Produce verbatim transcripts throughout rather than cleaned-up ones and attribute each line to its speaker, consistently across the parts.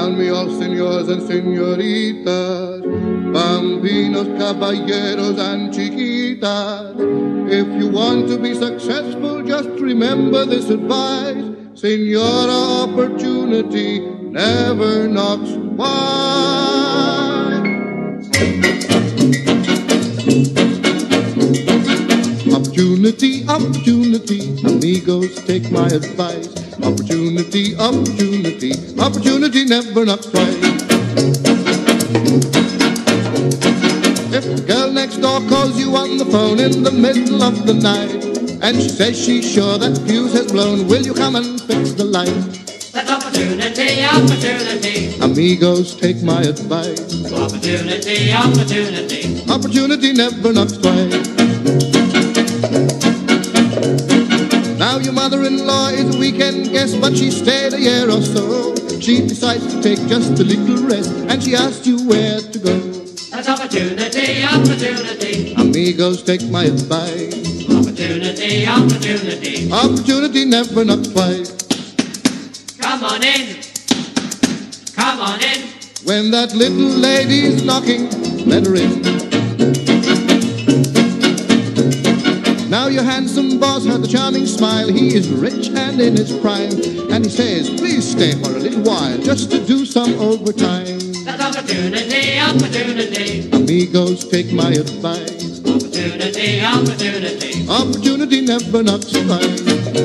Speaker 1: Around me all senors and senoritas, bambinos, caballeros, and chiquitas. If you want to be successful, just remember this advice. Senora, opportunity never knocks twice. Opportunity, opportunity, amigos, take my advice. Opportunity, opportunity, opportunity never knocks twice. If the girl next door calls you on the phone in the middle of the night, and she says she's sure that fuse has blown, will you come and fix the light?
Speaker 2: That's opportunity, opportunity.
Speaker 1: Amigos, take my advice.
Speaker 2: Opportunity, opportunity.
Speaker 1: Opportunity never knocks twice. Now your mother-in-law is a weekend guest, but she stayed a year or so. She decides to take just a little rest, and she asks you where to go.
Speaker 2: That's opportunity, opportunity.
Speaker 1: Amigos, take my advice.
Speaker 2: Opportunity, opportunity.
Speaker 1: Opportunity never knocks twice.
Speaker 2: Come on in. Come on in.
Speaker 1: When that little lady's knocking, let her in. Now your handsome boss has a charming smile. He is rich and in his prime, and he says, please stay for a little while, just to do some overtime.
Speaker 2: That's opportunity, opportunity.
Speaker 1: Amigos, take my advice.
Speaker 2: Opportunity, opportunity.
Speaker 1: Opportunity never knocks twice.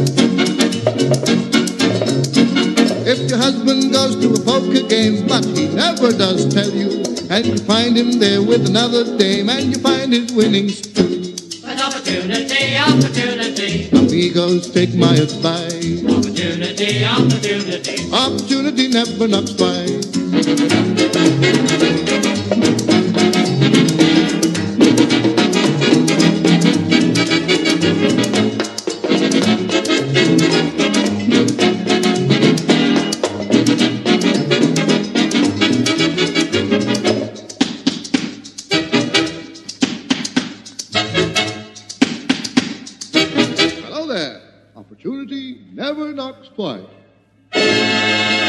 Speaker 1: If your husband goes to a poker game, but he never does tell you, and you find him there with another dame, and you find his winnings too.
Speaker 2: That's opportunity, opportunity.
Speaker 1: Amigos, take my advice.
Speaker 2: Opportunity, opportunity.
Speaker 1: Opportunity never knocks twice. Opportunity never knocks twice.